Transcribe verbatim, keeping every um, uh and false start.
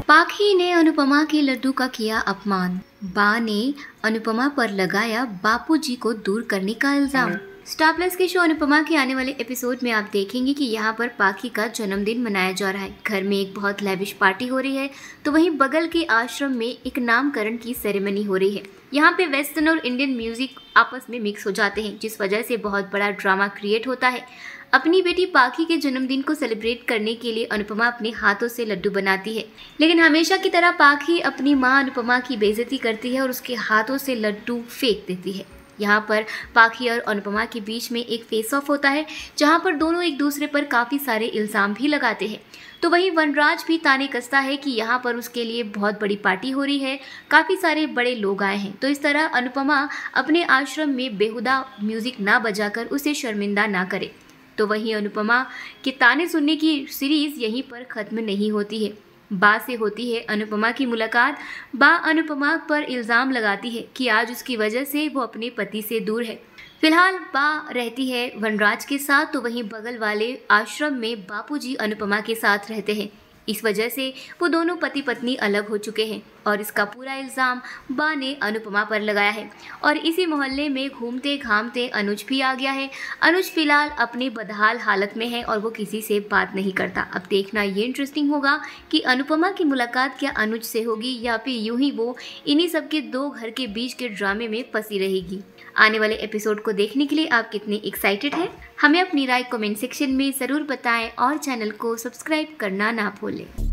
पाखी ने अनुपमा के लड्डू का किया अपमान। बा ने अनुपमा पर लगाया बापूजी को दूर करने का इल्जाम। स्टार प्लस के शो अनुपमा के आने वाले एपिसोड में आप देखेंगे कि यहाँ पर पाखी का जन्मदिन मनाया जा रहा है। घर में एक बहुत लेविश पार्टी हो रही है, तो वहीं बगल के आश्रम में एक नामकरण की सेरेमनी हो रही है। यहाँ पे वेस्टर्न और इंडियन म्यूजिक आपस में मिक्स हो जाते हैं, जिस वजह से बहुत बड़ा ड्रामा क्रिएट होता है। अपनी बेटी पाखी के जन्मदिन को सेलिब्रेट करने के लिए अनुपमा अपने हाथों से लड्डू बनाती है, लेकिन हमेशा की तरह पाखी अपनी माँ अनुपमा की बेइज्जती करती है और उसके हाथों से लड्डू फेंक देती है। यहाँ पर पाखी और अनुपमा के बीच में एक फेस ऑफ होता है, जहाँ पर दोनों एक दूसरे पर काफ़ी सारे इल्ज़ाम भी लगाते हैं। तो वहीं वनराज भी ताने कसता है कि यहाँ पर उसके लिए बहुत बड़ी पार्टी हो रही है, काफ़ी सारे बड़े लोग आए हैं, तो इस तरह अनुपमा अपने आश्रम में बेहुदा म्यूज़िक ना बजाकर उसे शर्मिंदा ना करे। तो वहीं अनुपमा के ताने सुनने की सीरीज़ यहीं पर ख़त्म नहीं होती है। बा से होती है अनुपमा की मुलाकात। बा अनुपमा पर इल्ज़ाम लगाती है कि आज उसकी वजह से वो अपने पति से दूर है। फिलहाल बा रहती है वनराज के साथ, तो वहीं बगल वाले आश्रम में बापूजी अनुपमा के साथ रहते हैं। इस वजह से वो दोनों पति पत्नी अलग हो चुके हैं और इसका पूरा इल्ज़ाम बा ने अनुपमा पर लगाया है। और इसी मोहल्ले में घूमते घामते अनुज भी आ गया है। अनुज फिलहाल अपनी बदहाल हालत में है और वो किसी से बात नहीं करता। अब देखना ये इंटरेस्टिंग होगा कि अनुपमा की मुलाकात क्या अनुज से होगी या फिर यूं ही वो इन्हीं सब के दो घर के बीच के ड्रामे में फंसी रहेगी। आने वाले एपिसोड को देखने के लिए आप कितने एक्साइटेड हैं? हमें अपनी राय कमेंट सेक्शन में ज़रूर बताएं और चैनल को सब्सक्राइब करना ना भूलें।